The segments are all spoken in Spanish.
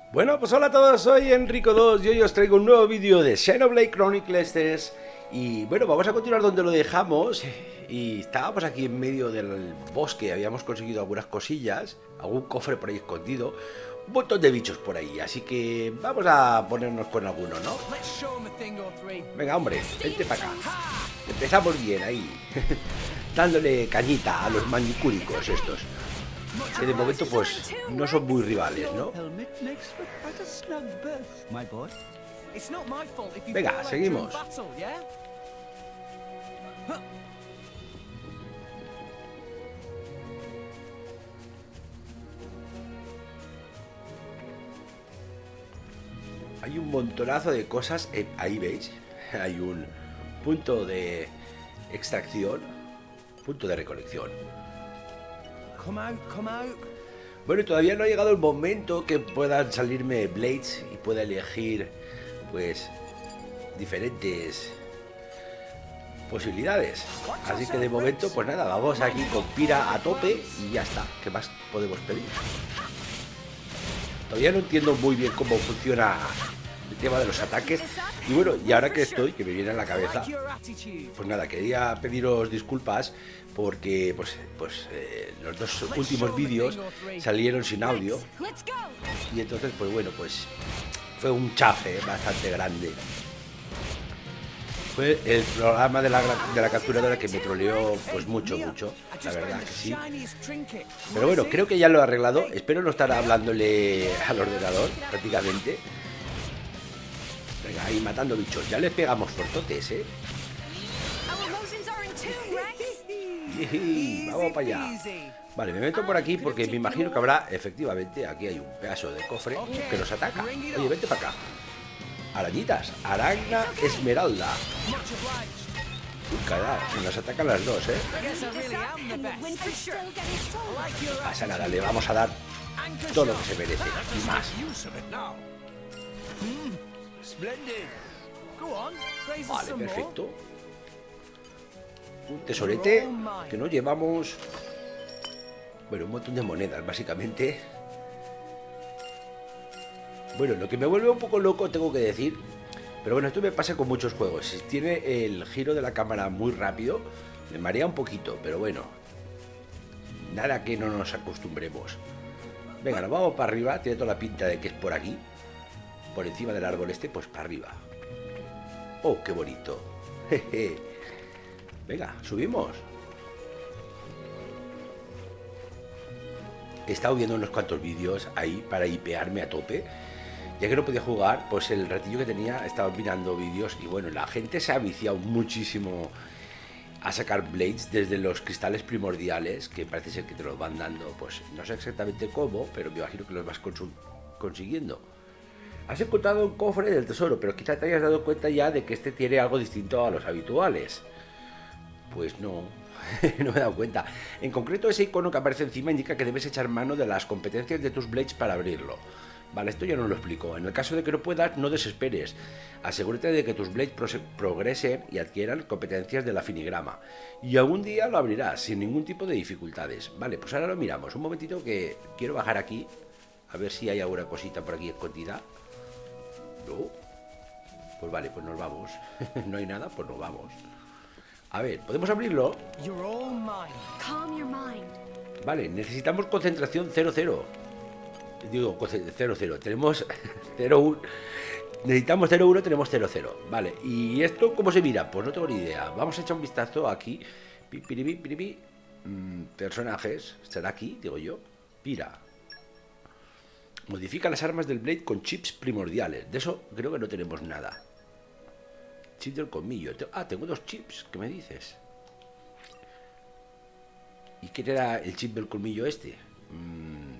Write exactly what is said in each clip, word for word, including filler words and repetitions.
Bueno, pues hola a todos, soy Enrico dos y hoy os traigo un nuevo vídeo de Xenoblade Chronicles. Y bueno, vamos a continuar donde lo dejamos. Y estábamos aquí en medio del bosque, habíamos conseguido algunas cosillas, algún cofre por ahí escondido, un montón de bichos por ahí, así que vamos a ponernos con alguno, ¿no? Venga, hombre, vente para acá. Empezamos bien ahí, dándole cañita a los manicúricos estos, que de momento pues no son muy rivales, ¿no? Venga, seguimos. Hay un montonazo de cosas, eh, ahí veis, hay un punto de extracción, punto de recolección. Bueno, todavía no ha llegado el momento que puedan salirme Blades y pueda elegir, pues, diferentes posibilidades. Así que de momento, pues nada, vamos aquí con Pyrrha a tope y ya está. ¿Qué más podemos pedir? Todavía no entiendo muy bien cómo funciona el tema de los ataques. Y bueno, y ahora que estoy, que me viene a la cabeza, pues nada, quería pediros disculpas porque pues, pues eh, los dos últimos vídeos salieron sin audio. Y entonces, pues bueno, pues fue un chafe bastante grande. Fue el programa de la, de la capturadora que me troleó pues mucho, mucho, la verdad que sí. Pero bueno, creo que ya lo he arreglado. Espero no estar hablándole al ordenador prácticamente. Venga, ahí matando bichos. Ya les pegamos fortotes, ¿eh? Vamos para allá. Vale, me meto por aquí porque me imagino que habrá, efectivamente, aquí hay un pedazo de cofre que nos ataca. Oye, vente para acá. Arañitas, Aragna Esmeralda. Uy, cara, nos atacan las dos, ¿eh? No pasa nada, le vamos a dar todo lo que se merece y más. Vale, perfecto. Un tesorete que nos llevamos. Bueno, un montón de monedas, básicamente. Bueno, lo que me vuelve un poco loco, tengo que decir, pero bueno, esto me pasa con muchos juegos. Si tiene el giro de la cámara muy rápido, me marea un poquito, pero bueno, nada que no nos acostumbremos. Venga, nos vamos para arriba, tiene toda la pinta de que es por aquí, por encima del árbol este, pues para arriba. Oh, qué bonito. Jeje. Venga, subimos. He estado viendo unos cuantos vídeos ahí para hipearme a tope. Ya que no podía jugar, pues el ratillo que tenía estaba mirando vídeos y bueno, la gente se ha viciado muchísimo a sacar Blades desde los cristales primordiales, que parece ser que te los van dando, pues no sé exactamente cómo, pero me imagino que los vas consiguiendo. Has encontrado un cofre del tesoro, pero quizá te hayas dado cuenta ya de que este tiene algo distinto a los habituales. Pues no, no me he dado cuenta. En concreto, ese icono que aparece encima indica que debes echar mano de las competencias de tus Blades para abrirlo. Vale, esto ya no lo explico. En el caso de que no puedas, no desesperes. Asegúrate de que tus Blades progresen y adquieran competencias del afinigrama. Y algún día lo abrirás sin ningún tipo de dificultades. Vale, pues ahora lo miramos. Un momentito que quiero bajar aquí. A ver si hay alguna cosita por aquí escondida. No. Pues vale, pues nos vamos. No hay nada, pues nos vamos. A ver, ¿podemos abrirlo? Vale, necesitamos concentración cero cero. Digo, cero cero. Tenemos cero uno. Necesitamos cero uno, tenemos cero cero. Vale, ¿y esto cómo se mira? Pues no tengo ni idea. Vamos a echar un vistazo aquí. Pipiripi, piripi. Mm, personajes. ¿Estará aquí? Digo yo. Pyrrha. Modifica las armas del Blade con chips primordiales. De eso creo que no tenemos nada. Chip del colmillo. Ah, tengo dos chips. ¿Qué me dices? ¿Y qué era el chip del colmillo este? Mm.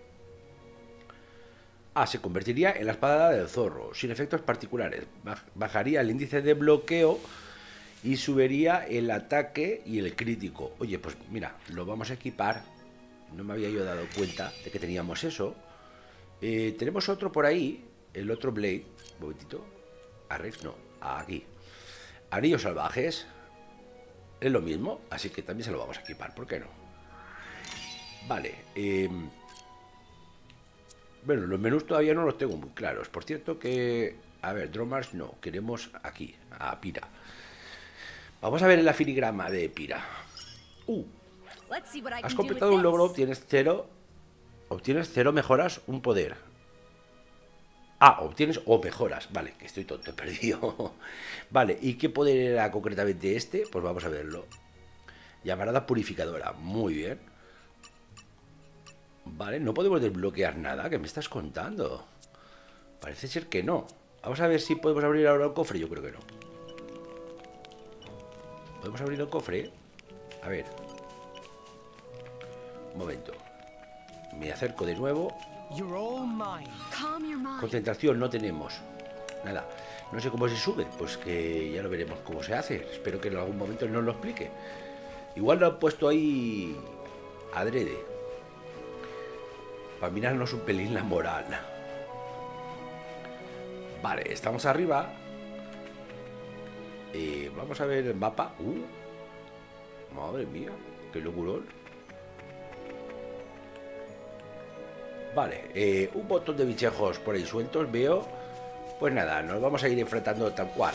Ah, se convertiría en la espada del zorro, sin efectos particulares. Bajaría el índice de bloqueo y subiría el ataque y el crítico. Oye, pues mira, lo vamos a equipar. No me había yo dado cuenta de que teníamos eso. Eh, tenemos otro por ahí, el otro Blade. Un momentito. Arrex, no, aquí. Anillos salvajes. Es lo mismo, así que también se lo vamos a equipar, ¿por qué no? Vale, eh... Bueno, los menús todavía no los tengo muy claros. Por cierto que... A ver, Dromars no. Queremos aquí, a Pira. Vamos a ver el filigrama de Pira. Uh. Has completado un logro, obtienes cero. Obtienes cero mejoras, un poder. Ah, obtienes o mejoras. Vale, que estoy tonto, he perdido. Vale, ¿y qué poder era concretamente este? Pues vamos a verlo. Llamarada purificadora. Muy bien. Vale, no podemos desbloquear nada. ¿Qué me estás contando? Parece ser que no. Vamos a ver si podemos abrir ahora el cofre. Yo creo que no. ¿Podemos abrir el cofre? A ver. Un momento. Me acerco de nuevo. Concentración no tenemos. Nada. No sé cómo se sube. Pues que ya lo veremos cómo se hace. Espero que en algún momento nos lo explique. Igual lo han puesto ahí adrede. Para mirarnos un pelín la moral. Vale, estamos arriba. Eh, vamos a ver el mapa. Uh, madre mía, qué locurón. Vale, eh, un montón de bichejos por ahí sueltos veo. Pues nada, nos vamos a ir enfrentando tal cual.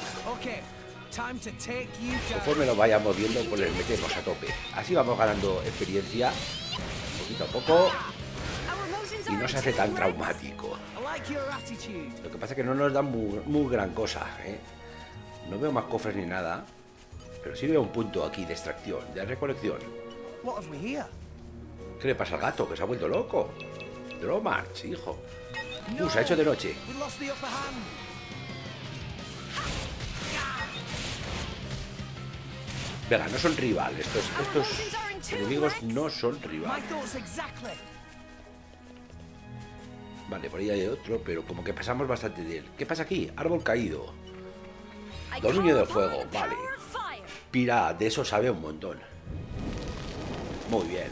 Conforme nos vayamos viendo, pues les metemos a tope. Así vamos ganando experiencia, poquito a poco, y no se hace tan traumático. Lo que pasa es que no nos dan muy, muy gran cosa, ¿eh? No veo más cofres ni nada, pero sí veo un punto aquí de extracción, de recolección. ¿Qué le pasa al gato? Que se ha vuelto loco. Dromars, hijo. Uh, se ha hecho de noche. Venga, no son rivales. Estos, estos enemigos no son rivales. Vale, por ahí hay otro, pero como que pasamos bastante de él. ¿Qué pasa aquí? Árbol caído. Dominio de fuego, vale. Pira, de eso sabe un montón. Muy bien.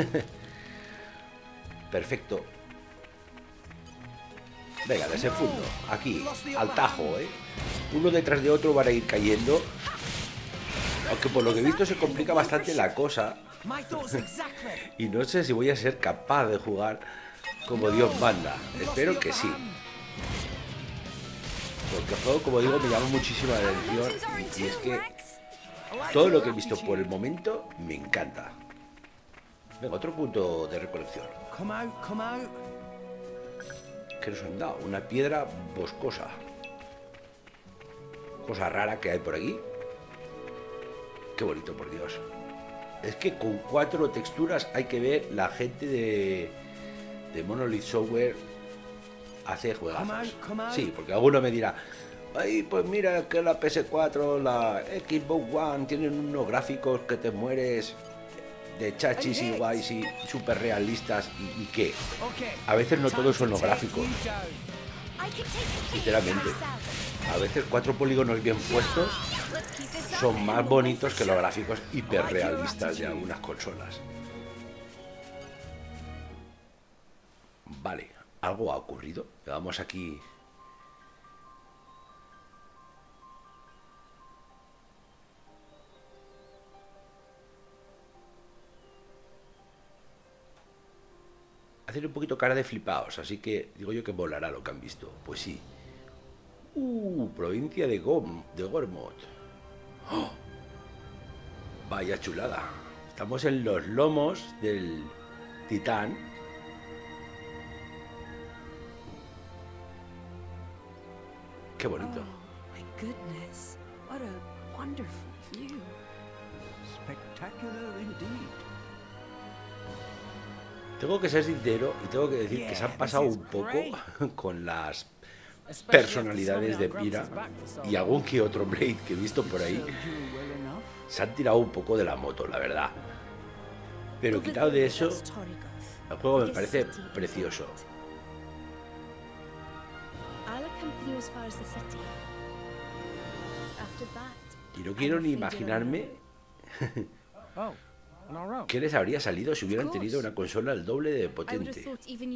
Perfecto. Venga, desenfundo. Aquí, al tajo, ¿eh? Uno detrás de otro van a ir cayendo. Aunque por lo que he visto se complica bastante la cosa. Y no sé si voy a ser capaz de jugar como Dios manda. Espero que sí. Porque el juego, como digo, me llama muchísimo la atención. Y, y es que todo lo que he visto por el momento me encanta. Venga, otro punto de recolección. ¿Qué nos han dado? Una piedra boscosa. Cosa rara que hay por aquí. Qué bonito, por Dios. Es que con cuatro texturas hay que ver la gente de, de Monolith Software hace juegazos. Sí, porque alguno me dirá, ay, pues mira que la P S cuatro, la Xbox One tienen unos gráficos que te mueres de chachis y guays y súper realistas. ¿Y, y qué? A veces no todos son los gráficos. Sinceramente. A veces cuatro polígonos bien puestos son más bonitos que los gráficos hiperrealistas de algunas consolas. Vale, algo ha ocurrido. Vamos aquí. Hacen un poquito cara de flipaos, así que digo yo que volará lo que han visto. Pues sí. Uh, provincia de Gom, de Gormod. ¡Oh! Vaya chulada. Estamos en los lomos del titán. Qué bonito. Oh, my goodness. What a wonderful view. Spectacular indeed. Tengo que ser sincero y tengo que decir que se han pasado un poco con las personalidades de Pira y algún que otro Blade que he visto por ahí. Se han tirado un poco de la moto, la verdad. Pero quitado de eso, el juego me parece precioso. Y no quiero ni imaginarme qué les habría salido si hubieran tenido una consola el doble de potente.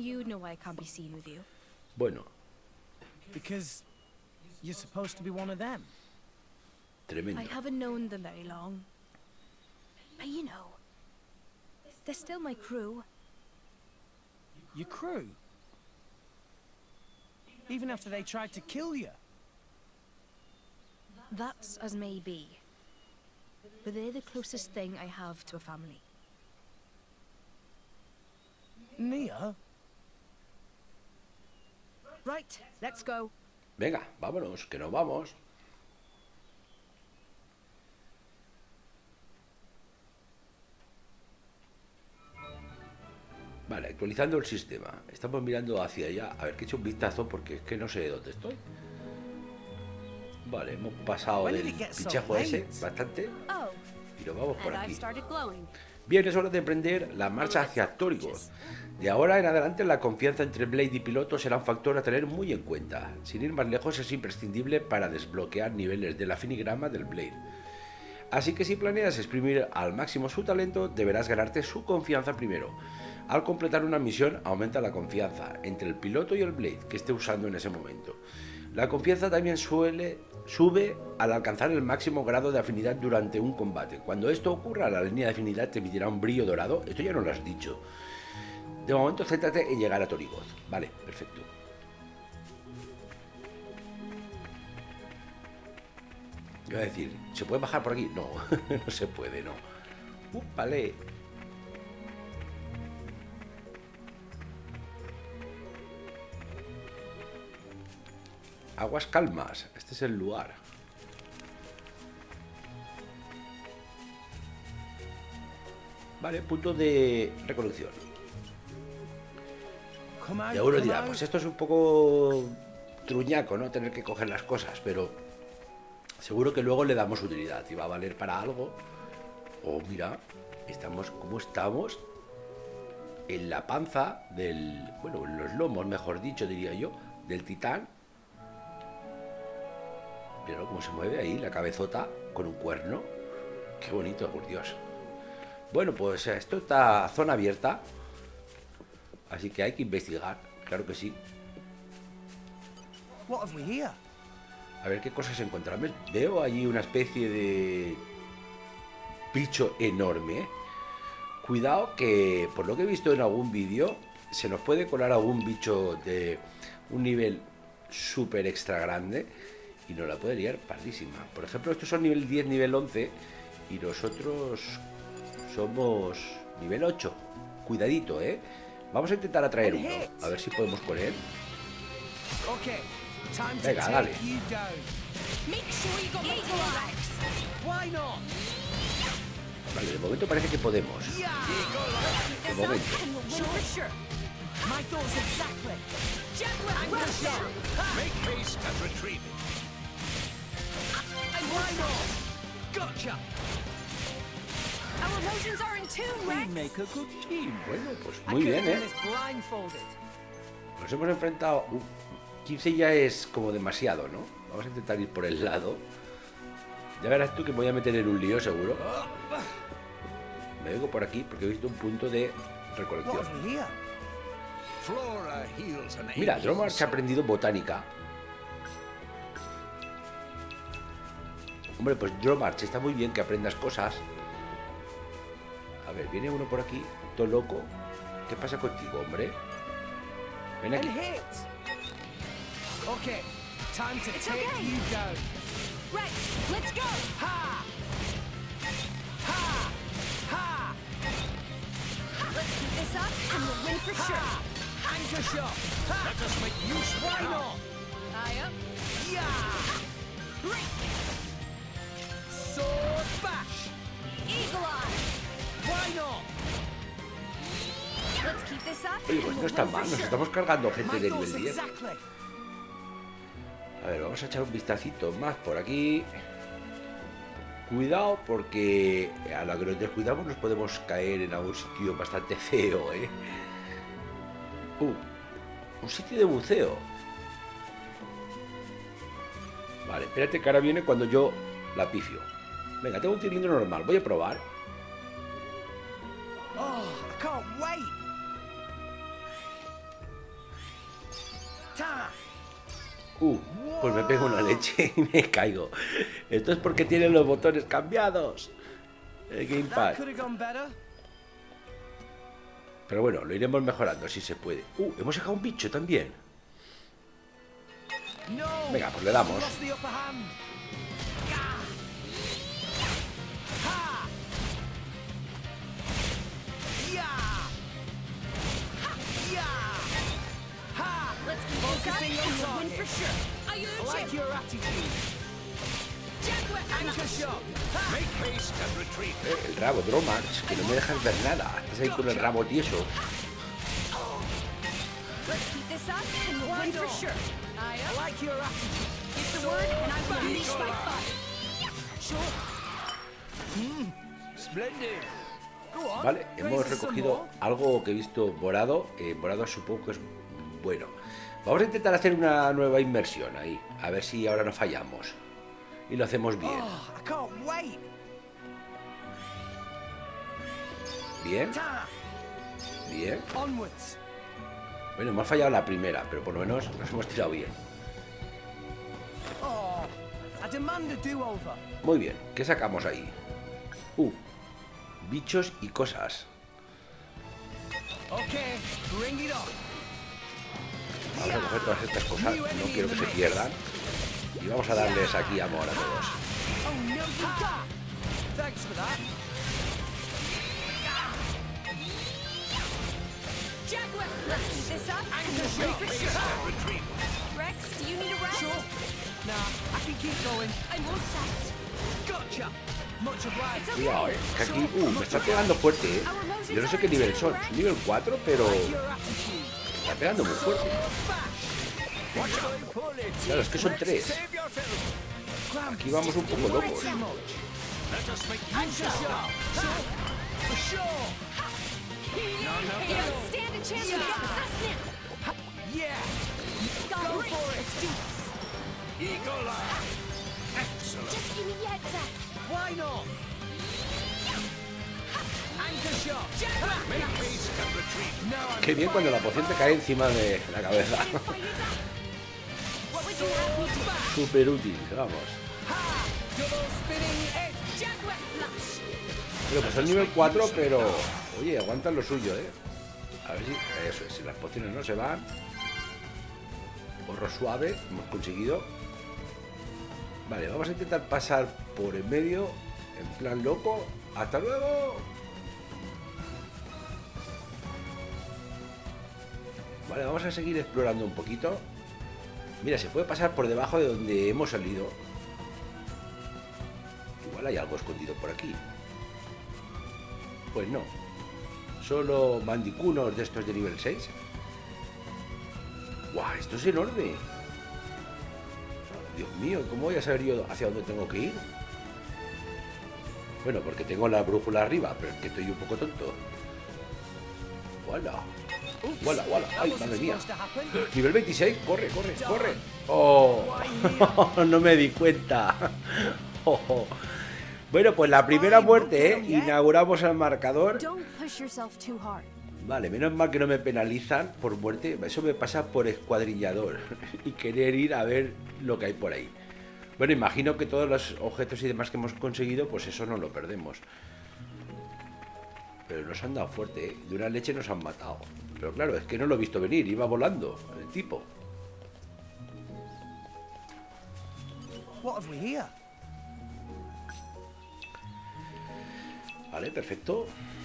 Bueno. Tremendo. I haven't known them very long. But you know, they're still my crew. Your crew? even after they tried to kill you. That's as may be. But they're the closest thing I have to a family. Nia? Right, let's go. Venga, vámonos, que nos vamos. Vale, actualizando el sistema. Estamos mirando hacia allá. A ver, que he hecho un vistazo porque es que no sé dónde estoy. Vale, hemos pasado del pinchazo ese bastante. Y nos vamos por aquí. Bien, es hora de emprender la marcha hacia Torgoth. De ahora en adelante la confianza entre Blade y piloto será un factor a tener muy en cuenta. Sin ir más lejos es imprescindible para desbloquear niveles del afinigrama del Blade. Así que si planeas exprimir al máximo su talento, deberás ganarte su confianza primero. Al completar una misión aumenta la confianza entre el piloto y el Blade que esté usando en ese momento. La confianza también suele, sube al alcanzar el máximo grado de afinidad durante un combate. Cuando esto ocurra, la línea de afinidad te emitirá un brillo dorado. Esto ya no lo has dicho. De momento, céntrate en llegar a Torgoth. Vale, perfecto. Iba a decir, ¿se puede bajar por aquí? No, no se puede, no. Uh, vale. Aguas calmas, este es el lugar. Vale, punto de recolección. Y uno dirá, pues esto es un poco truñaco, ¿no? Tener que coger las cosas, pero seguro que luego le damos utilidad y va a valer para algo. Oh, mira, estamos, ¿cómo estamos? En la panza del, bueno, en los lomos, mejor dicho, diría yo, del titán. Mira cómo se mueve ahí la cabezota con un cuerno. Qué bonito, por Dios. Bueno, pues esto está zona abierta. Así que hay que investigar, claro que sí. A ver qué cosas encontramos. Veo allí una especie de bicho enorme. ¿eh? Cuidado que, por lo que he visto en algún vídeo, se nos puede colar algún bicho de un nivel súper extra grande y nos la puede liar pardísima. Por ejemplo, estos son nivel diez, nivel once y nosotros somos nivel ocho. Cuidadito, ¿eh? Vamos a intentar atraer uno, a ver si podemos con él. Venga, dale. Vale, de momento parece que podemos. De momento. Bueno, pues muy bien, ¿eh? Nos hemos enfrentado... Uh, quince ya es como demasiado, ¿no? Vamos a intentar ir por el lado. Ya verás tú que me voy a meter en un lío, seguro. Me vengo por aquí porque he visto un punto de recolección. Mira, Dromar se ha aprendido botánica. Hombre, pues Dromarch, está muy bien que aprendas cosas. A ver, viene uno por aquí, todo loco. ¿Qué pasa contigo, hombre? Ven aquí. Okay, time to take you down. Right, let's go. Ha! Ha! Ha! Let's keep this up and we'll win for sure. Anchor shot. Let us make use. Why not? Eye up. Yeah! Break. Sword bash. Eagle eye. Why not? Let's keep this up. Oye, pues no es tan mal, nos estamos cargando gente de nivel diez. Exactly. A ver, vamos a echar un vistacito más por aquí. Cuidado porque a la que nos descuidamos nos podemos caer en algún sitio bastante feo, ¿eh? Uh, un sitio de buceo. Vale, espérate que ahora viene cuando yo la pifio. Venga, tengo un cilindro normal, voy a probar. Oh, I can't wait. Ta. Uh, pues me pego una leche y me caigo. Esto es porque tienen los botones cambiados. El gamepad. Pero bueno, lo iremos mejorando si se puede. Uh, hemos sacado un bicho también. No. Venga, pues le damos. Lost the upper hand. Yeah. Ha. Yeah. Ha. Yeah. Ha. Let's keep this up Focusing and on we'll win for target. sure. Are you I like your attitude. Jaguar Anchor shot. Ha. Make haste and retreat. Eh, el rabo, Dromax, que no me dejas ver nada. Estás ahí con el rabo tieso. Let's keep this up and we'll win for sure. I like your attitude. Give the word and I will unleash my fire. Sure. Mm. Splendid. Go on. Vale, raise hemos us some recogido more. algo que he visto morado. Eh, morado supongo que es bueno. Vamos a intentar hacer una nueva inmersión ahí. A ver si ahora no fallamos. Y lo hacemos bien. Oh, I can't wait. Bien, Ta. bien. Onwards. Bueno, hemos fallado la primera, pero por lo menos nos hemos tirado bien. Oh, I demand a do-over. Muy bien, ¿qué sacamos ahí? Uh, bichos y cosas. Okay, bring it on. Vamos a coger todas estas cosas, no quiero que se pierdan. Y vamos a darles aquí amor a todos. Oh no, you got. Thanks for that. Jaguar, let's keep this up and we'll win for sure. Rex, do you need a rest? Sure. Nah, I can keep going. I'm all set. Gotcha. Much obliged. Cuidado, eh, que aquí, uh, me está pegando fuerte, eh. Yo no sé qué nivel son, son nivel cuatro, pero Your attitude. está pegando muy fuerte. Claro, es que son tres. Save yourself. Aquí vamos un poco locos. Too much. Let us make Anchor use of shot. Sure. For sure. You don't stand a chance Yeah. against us now. Yeah. Go Go for it. Let's do this. Eagle Eye. Excellent. Just give me the heads up. Why not? Anchor shot. Make haste and retreat. No, I'm Qué bien cuando la poción te cae encima de la cabeza. Fight it up. What would you have me do? Súper útil, vamos. double spinning edge. Jaguar flush. Pero pues son nivel cuatro, pero... Oye, aguantan lo suyo, ¿eh? A ver si... Eso es, si las pociones no se van... Porro suave, hemos conseguido. Vale, vamos a intentar pasar por el medio, en plan loco. ¡Hasta luego! Vale, vamos a seguir explorando un poquito. Mira, se puede pasar por debajo de donde hemos salido. Igual hay algo escondido por aquí. Pues no. Solo mandicunos de estos de nivel seis. ¡Guau! Esto es enorme. Dios mío, ¿cómo voy a saber yo hacia dónde tengo que ir? Bueno, porque tengo la brújula arriba, pero es que estoy un poco tonto. ¡Wala! ¡Wala, wala! ¡Ay, madre mía! Nivel veintiséis, corre, corre, corre. ¡Oh! No me di cuenta. Oh, oh. Bueno, pues la primera muerte, ¿eh? Inauguramos el marcador. Don't push yourself too hard. Vale, menos mal que no me penalizan por muerte. Eso me pasa por escuadrillador y querer ir a ver lo que hay por ahí. Bueno, imagino que todos los objetos y demás que hemos conseguido, pues eso no lo perdemos. Pero nos han dado fuerte, ¿eh? De una leche nos han matado. Pero claro, es que no lo he visto venir, iba volando el tipo. What have we here? Vale, perfecto.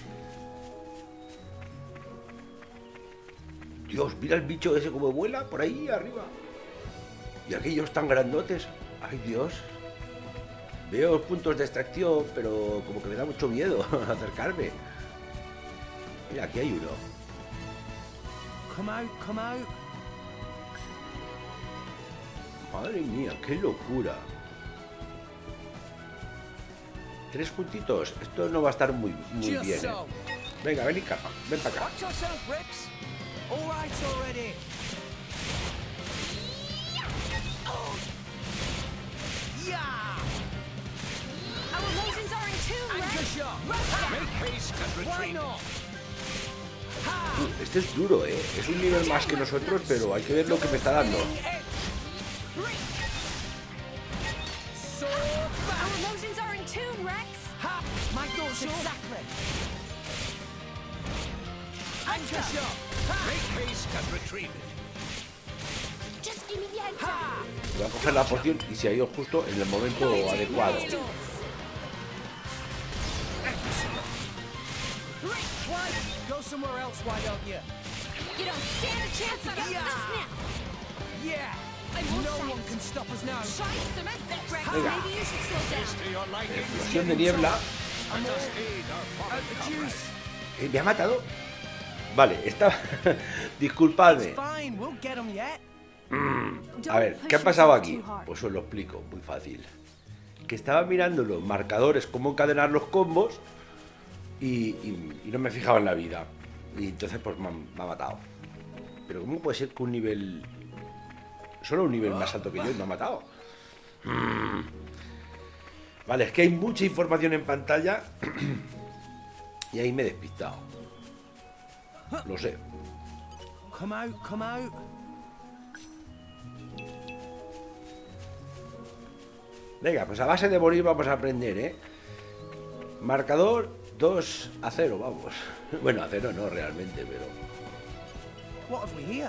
Dios, mira el bicho ese como vuela por ahí arriba. Y aquellos tan grandotes. Ay, Dios. Veo puntos de extracción, pero como que me da mucho miedo acercarme. Mira, aquí hay uno. Come out, come out. Madre mía, qué locura. Tres puntitos. Esto no va a estar muy, muy Just bien, ¿eh? so. Venga, ven y capa. Ven para acá. Watch yourself, Rex. All right already. Yeah. Our motions are in tune, Anchor Rex. shot. Make haste and Why retreat. not? Uh, este es duro, ¿eh? Es un nivel más que nosotros, pero hay que ver lo que me está dando. So Our fast. motions are in tune, Rex. Ha. My thoughts exactly. Anchor shot. Ha. Make haste and retreat. Just give me the heads up. Ha. Voy a coger la poción y se ha ido justo en el momento adecuado. Go somewhere else, why don't you? You don't stand a chance against Yeah. us now. Yeah. I won't No fight. one can stop us now. Try to cement that, Rex. Venga. Maybe you should slow down. To your liking. Explosión de niebla. I'm all Aid our out fallen the comrade. juice. Eh, ¿Me ha matado? Vale, estaba... Disculpadme. It's fine, we'll get them yet. A ver, ¿qué ha pasado aquí? Pues os lo explico, muy fácil. Que estaba mirando los marcadores, cómo encadenar los combos y, y- y no me fijaba en la vida. Y entonces pues me, ha- me ha matado. Pero ¿cómo puede ser que un nivel... Solo un nivel más alto que yo y me ha matado? Mm. Vale, es que hay mucha información en pantalla y ahí me he despistado. Lo sé. Come out, come out. Venga, pues a base de morir vamos a aprender, ¿eh? Marcador dos a cero, vamos. Bueno, a cero no realmente, pero... What have we here?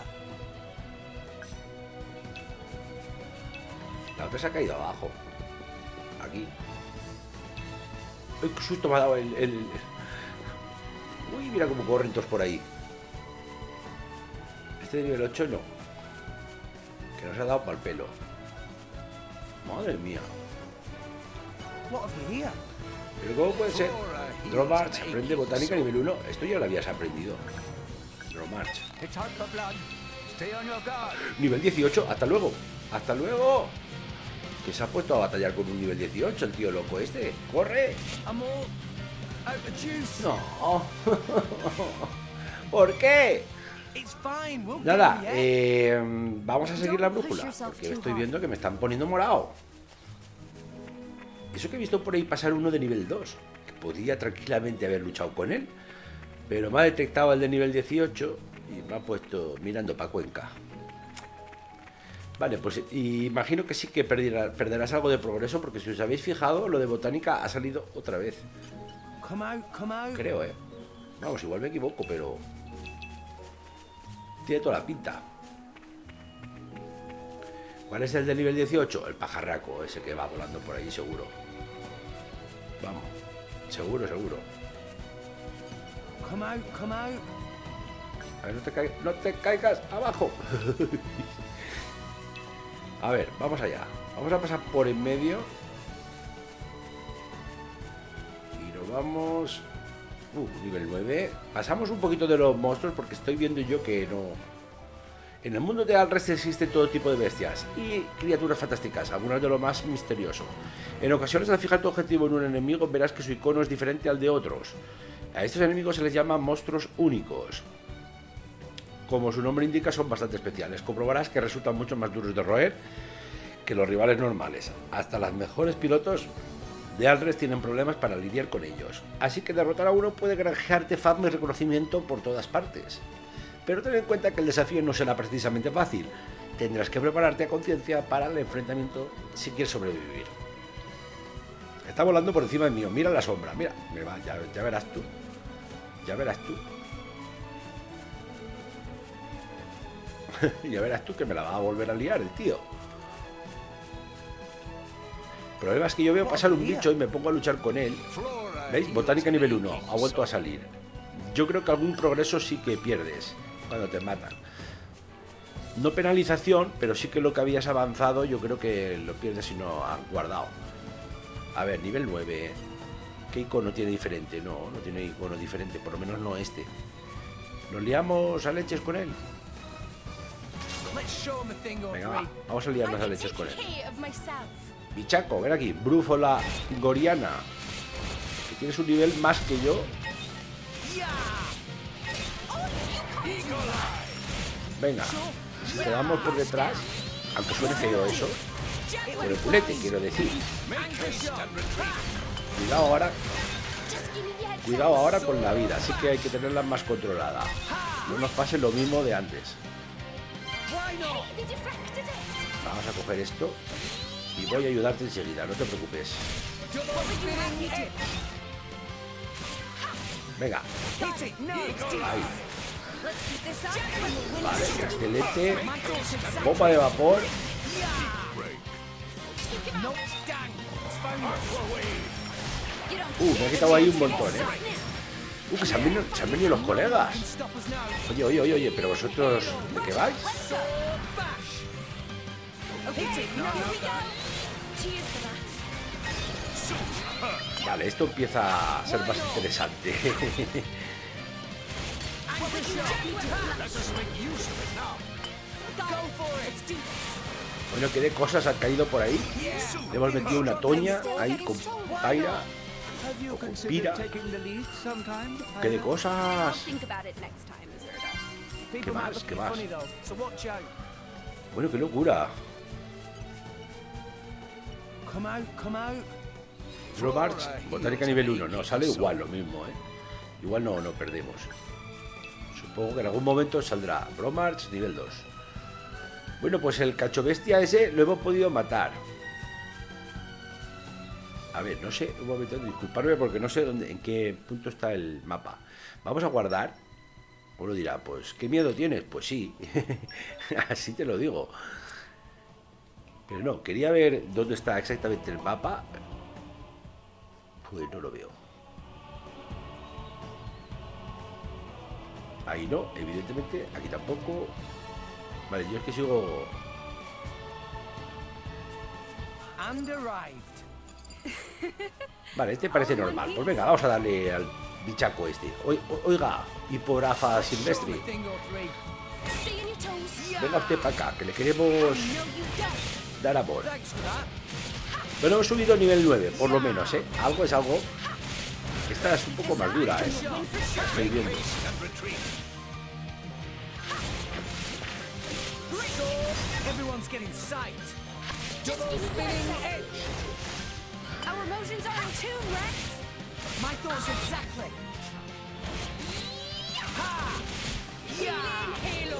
La otra se ha caído abajo. Aquí. ¡Ay, qué susto me ha dado el... el- Uy, mira cómo corren todos por ahí. Este de nivel ocho no. Que nos ha dado para el pelo. Madre mía. What have we here? Pero ¿cómo puede ser? Dromarch, aprende botánica nivel uno. Esto ya lo habías aprendido. Dromarch. It's hard for blood. Stay on your guard. Nivel dieciocho, hasta luego. Hasta luego. Que se ha puesto a batallar con un nivel dieciocho, el tío loco este. ¡Corre! I'm all out of juice. No. ¿Por qué? It's fine, we'll Nada, get 'em yet. eh, vamos a seguir la brújula. Porque estoy viendo que me están poniendo morado. Eso que he visto por ahí pasar uno de nivel dos. Que podía tranquilamente haber luchado con él. Pero me ha detectado el de nivel dieciocho y me ha puesto mirando para Cuenca. Vale, pues y imagino que sí que perderá- perderás algo de progreso, porque si os habéis fijado, lo de botánica ha salido otra vez. Come out, come out. Creo, ¿eh? Vamos, igual me equivoco, pero... Tiene toda la pinta. ¿Cuál es el del nivel dieciocho? El pajarraco, ese que va volando por ahí, seguro. Vamos, seguro, seguro. Come out, come out. A ver, no te, caigas, no te caigas abajo. A ver, vamos allá. Vamos a pasar por en medio. Y nos vamos... Uh, nivel nueve. Pasamos un poquito de los monstruos porque estoy viendo yo que no... En el mundo de Alrest existe todo tipo de bestias y criaturas fantásticas, algunas de lo más misterioso. En ocasiones, al fijar tu objetivo en un enemigo, verás que su icono es diferente al de otros. A estos enemigos se les llama monstruos únicos. Como su nombre indica, son bastante especiales. Comprobarás que resultan mucho más duros de roer que los rivales normales. Hasta los mejores pilotos de Alrest tienen problemas para lidiar con ellos. Así que derrotar a uno puede granjearte fama y reconocimiento por todas partes. Pero ten en cuenta que el desafío no será precisamente fácil. Tendrás que prepararte a conciencia para el enfrentamiento si quieres sobrevivir. Está volando por encima mío. Mira la sombra. Mira, me va, ya, ya verás tú. Ya verás tú. Ya verás tú que me la va a volver a liar el tío. El problema es que yo veo pasar un bicho y me pongo a luchar con él. ¿Veis? Botánica nivel uno. Ha vuelto a salir. Yo creo que algún progreso sí que pierdes cuando te matan. No penalización, pero sí que lo que habías avanzado yo creo que lo pierdes si no has guardado. A ver, nivel nueve. ¿Qué icono tiene diferente? No, no tiene icono diferente, por lo menos no este. ¿Nos liamos a leches con él? Let's show 'em a thing or Venga, va, three. vamos a I liarnos a can leches take con él. care of myself. Bichaco, ven aquí, Brúfola Goriana. Que tienes un nivel más que yo. Venga, si te damos por detrás, aunque suene feo eso, por el culete, quiero decir. Cuidado ahora, Just give me the heads cuidado up. ahora con la vida, así que hay que tenerla más controlada. No nos pase lo mismo de antes. Why not? They deflected it. Vamos a coger esto y voy a ayudarte enseguida, no te preocupes. Double spinning hit. Venga, Hit it. No, it's deep. ahí. Let's keep this up. Vale, castelete, bomba de vapor. break. Not dang. It's phone. Aqua wave. You don't Uh, me ha quitado ahí un montón, eh. Uh, que se han venido, se han venido los Can colegas. stop us now. Oye, oye, oye, oye, pero vosotros, ¿de qué vais? Sword bash. Okay, now here we go. Cheers for that. Vale, esto empieza a ser más interesante. Anchor shot. Let us make use of it now. Go for it. Let's do this. Bueno, qué de cosas han caído por ahí. Le hemos metido una toña ahí con Pyra. Have you Pira. considered taking the lead sometime? Qué de I'll cosas. think about it next time, Azurda. People más? might look ¿Qué a bit más? funny though, so watch out. Bueno, qué locura. Come out, come out. Robarts, botánica nivel uno. No, sale igual lo mismo, ¿eh? Igual no, no perdemos. Supongo que en algún momento saldrá Bromarch nivel dos. Bueno, pues el cacho bestia ese lo hemos podido matar. A ver, no sé, un momento, disculparme porque no sé dónde, en qué punto está el mapa. Vamos a guardar. Uno dirá, pues, ¿qué miedo tienes? Pues sí, así te lo digo. Pero no, quería ver dónde está exactamente el mapa. Pues no lo veo. Ahí no, evidentemente, aquí tampoco. Vale, yo es que sigo... And arrived. Vale, este parece normal. Pues venga, vamos a darle al bichaco este. Oi- o- Oiga, hiporafa silvestre. Thing or three. Stay on your toes. Venga usted para acá, que le queremos No, you don't. dar amor. Thanks for that. Bueno, hemos subido a nivel nueve, por lo menos, ¿eh? Algo es algo. Esta es un poco más dura, ¿eh? Estoy viendo. Haste and retreat. Everyone's getting sight. Just Double give me one spinning second. edge. Our emotions are in tune, Rex. My thoughts exactly. Ha! Yeah! Halo.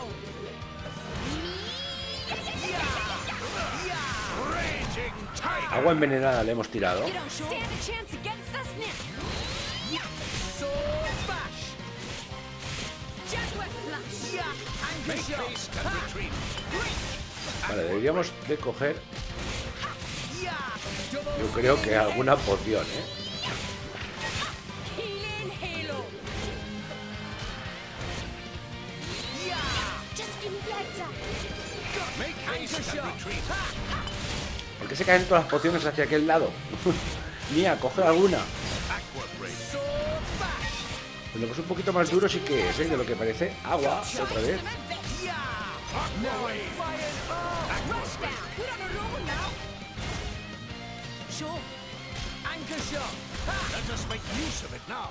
Raging tiger. Agua envenenada le hemos tirado. You don't stand a chance against us now. Sword bash. Jaguar slash. Yeah! Anchor Make shot. haste and retreat. Vale, deberíamos de coger, Yeah! Double yo creo que spinning alguna poción, ¿eh? Healing Halo. Yeah! Just give me lights up. Make haste Anchor and shot. retreat. ¿Por qué se caen todas las pociones hacia aquel lado? Mía, coge alguna. Aqua break. Sword bash. Bueno, pues un poquito más duro sí que es, ¿eh? De lo que parece. Agua, otra vez. Yeah! Aqua wave. Fire up. Rush down. We're on a roll now. Sure. Anchor shot. Ha! Let us make use of it now.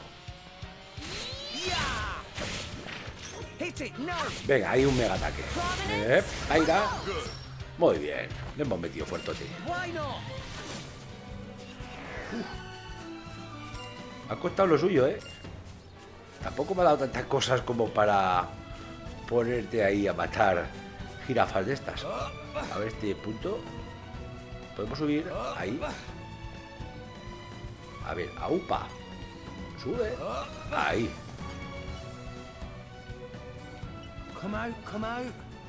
Yeah! Hit it. No. Venga, hay un mega ataque. Eh, Pyra. Muy bien, le hemos metido fuertote. Why not? Ha costado lo suyo, ¿eh? Tampoco me ha dado tantas cosas como para ponerte ahí a matar jirafas de estas. A ver este punto. Podemos subir ahí. A ver, aupa. Sube. Ahí. Come out, come out.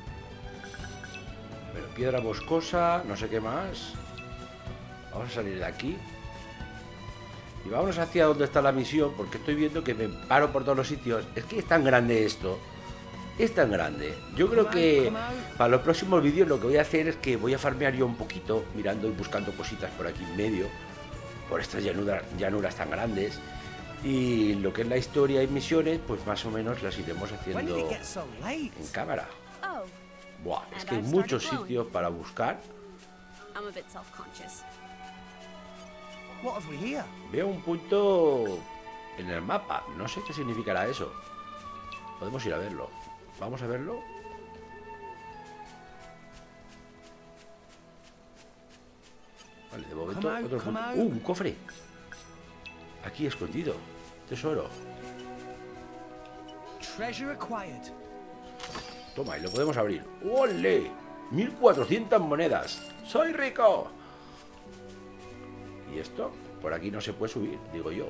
Pero piedra boscosa, no sé qué más. Vamos a salir de aquí. Y vámonos hacia donde está la misión, porque estoy viendo que me paro por todos los sitios. Es que es tan grande esto. Es tan grande. Yo creo que para los próximos vídeos lo que voy a hacer es que voy a farmear yo un poquito, mirando y buscando cositas por aquí en medio, por estas llanuras, llanuras tan grandes. Y lo que es la historia y misiones, pues más o menos las iremos When did it haciendo get so late? en cámara. Oh, Buah, es que hay muchos sitios para buscar. I'm a bit self-conscious. What have we here? Veo un punto en el mapa. No sé qué significará eso. Podemos ir a verlo. Vamos a verlo. Vale, de momento Come out, otro come punto. out. ¡Uh, un cofre! Aquí escondido. Tesoro. Treasure acquired. Toma, y lo podemos abrir. ¡Ole! mil cuatrocientas monedas. ¡Soy rico! ¿Y esto? Por aquí no se puede subir, digo yo.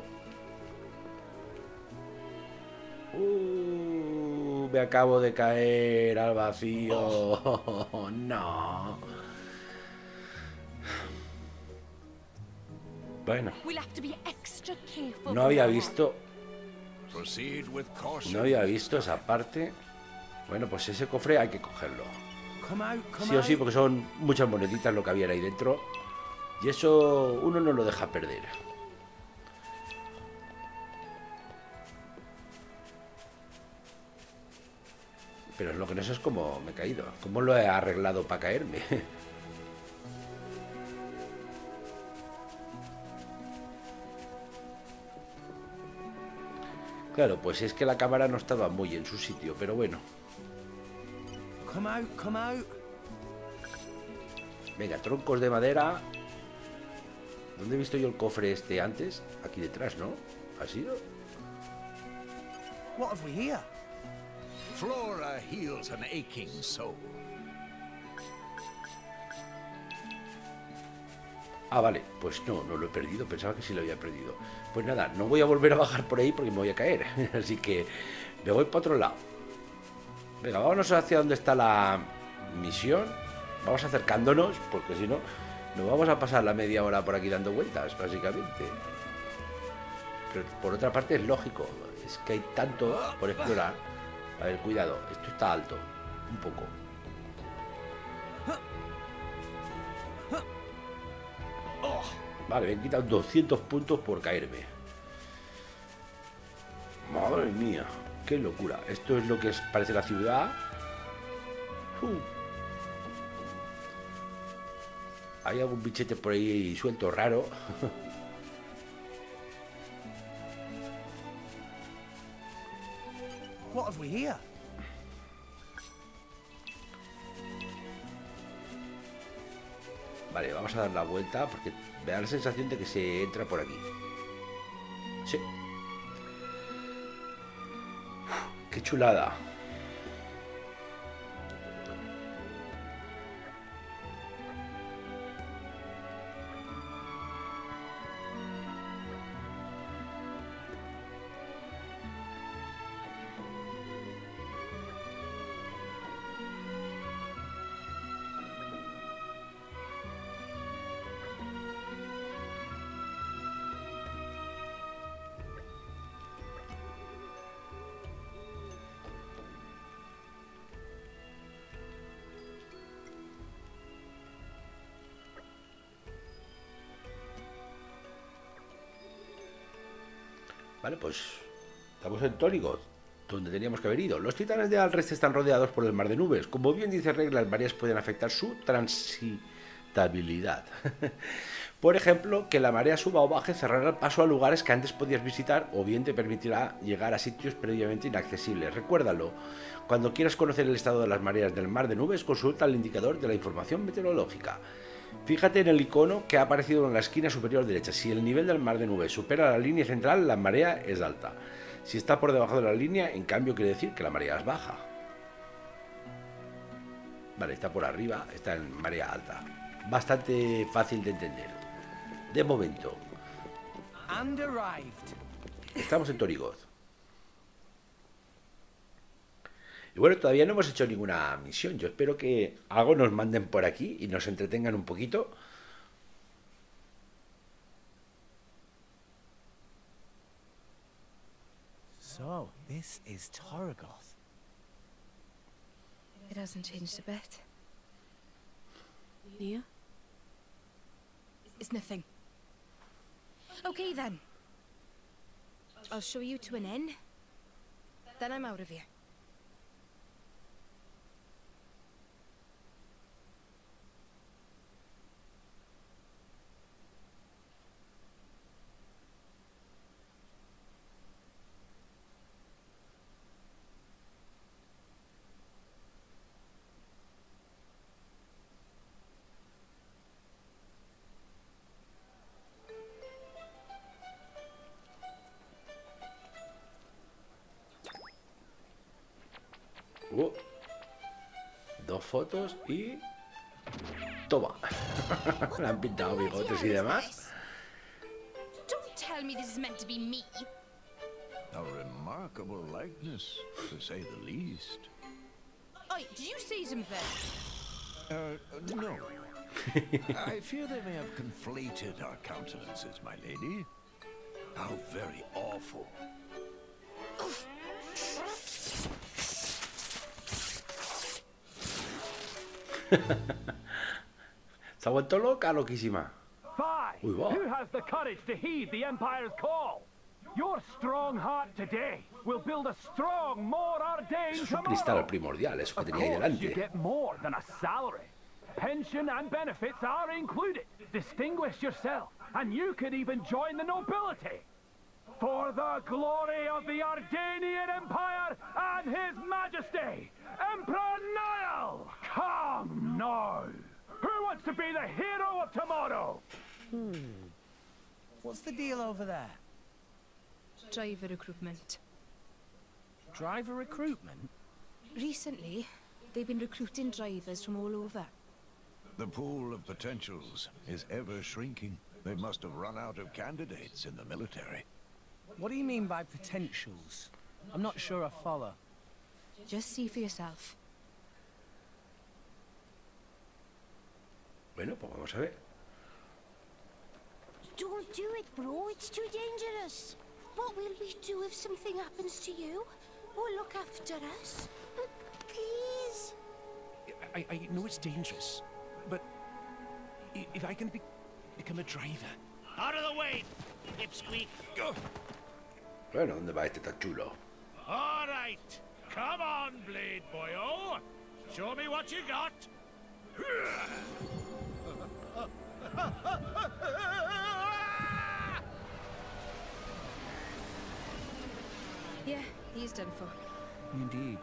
Uh, me acabo de caer al vacío. No. Bueno, We'll have to be extra careful no from había now on. visto, Proceed with caution. no había visto esa parte. Bueno, pues ese cofre hay que cogerlo. Come out, come Sí o sí, out. porque son muchas moneditas lo que había ahí dentro. Y eso uno no lo deja perder. Pero lo que no sé es cómo me he caído. ¿Cómo lo he arreglado para caerme? Claro, pues es que la cámara no estaba muy en su sitio, pero bueno. Come out, come out. Venga, troncos de madera. ¿Dónde he visto yo el cofre este antes? Aquí detrás, ¿no? ¿Ha sido? What have we here? Flora heals an aching soul. Ah, vale, pues no, no lo he perdido, pensaba que sí lo había perdido. Pues nada, no voy a volver a bajar por ahí porque me voy a caer, así que me voy para otro lado. Venga, vámonos hacia donde está la misión, vamos acercándonos, porque si no, nos vamos a pasar la media hora por aquí dando vueltas, básicamente. Pero por otra parte es lógico, es que hay tanto por explorar. A ver, cuidado, esto está alto, un poco. Vale, me han quitado doscientos puntos por caerme. Madre mía, qué locura. Esto es lo que es, parece la ciudad. Uh. Hay algún bichete por ahí suelto raro. What have we here? Vale, vamos a dar la vuelta porque me da la sensación de que se entra por aquí. Sí. Uf, qué chulada. Vale, pues estamos en Torrigoth, donde teníamos que haber ido. Los titanes de Alrest están rodeados por el mar de nubes. Como bien dice Reg, las mareas pueden afectar su transitabilidad. Por ejemplo, que la marea suba o baje cerrará el paso a lugares que antes podías visitar o bien te permitirá llegar a sitios previamente inaccesibles. Recuérdalo, cuando quieras conocer el estado de las mareas del mar de nubes, consulta el indicador de la información meteorológica. Fíjate en el icono que ha aparecido en la esquina superior derecha. Si el nivel del mar de nubes supera la línea central, la marea es alta. Si está por debajo de la línea, en cambio, quiere decir que la marea es baja. Vale, está por arriba, está en marea alta. Bastante fácil de entender. De momento. And arrived. Estamos en Torrigoth. Y bueno, todavía no hemos hecho ninguna misión. Yo espero que algo nos manden por aquí y nos entretengan un poquito. So, this is Torrigoth. It hasn't changed a bit. Nia? It's nothing. Okay then. I'll show you to an inn. Then I'm out of here. Uh, dos fotos y... Toma. Le han pintado bigotes y demás. Don't tell me this is meant to be me. A remarkable likeness, to say the least. Oi, did you see something? Uh, no. I fear they may have conflated our countenances, my lady. How very awful. Se ha vuelto loca, loquísima. Fi, Uy, va. who has the courage to heed the Empire's call? Your strong heart today will build a strong, more ordained Es un tomorrow. cristal primordial, eso que Of tenía ahí course, you delante. get more than a salary. Pension and benefits are included. Distinguish yourself, and you could even join the nobility. For the glory of the Ardanian Empire and His Majesty, Emperor Niall! Come now! Who wants to be the hero of tomorrow? What's the deal over there? Driver recruitment. Driver recruitment? Recently, they've been recruiting drivers from all over. The pool of potentials is ever shrinking. They must have run out of candidates in the military. What do you mean by potentials? I'm not sure I follow. Just see for yourself. Bueno, pues vamos a ver. Don't do it, bro. It's too dangerous. What will we do if something happens to you? Or look after us? Uh, Please. I, I know it's dangerous, but i- if I can be become a driver. Out of the way, Pipsqueak. Bueno, ¿dónde va este tan chulo? All right. Come on, Blade Boyo. Show me what you got. Yeah, he's done for. Indeed.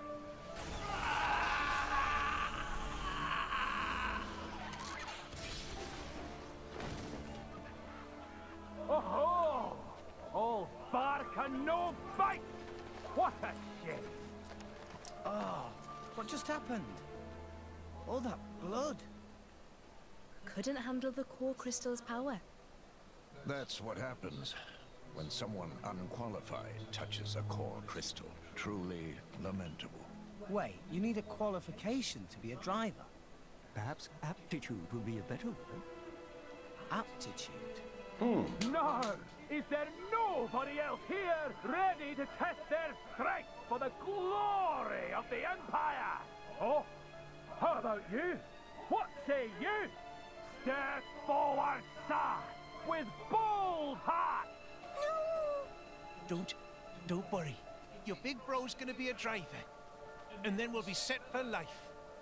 Oh-ho! All bark and no bite! What a shame! Oh, what just happened? All that blood. Couldn't handle the core crystal's power. That's what happens when someone unqualified touches a core crystal. Truly lamentable. Wait, you need a qualification to be a driver? Perhaps aptitude would be a better word. Aptitude? No! Is there nobody else here ready to test their strength for the glory of the Empire? Oh, how about you? What say you? Step forward, sir, with bold heart! Don't, don't worry. Your big bro's gonna be a driver, and then we'll be set for life.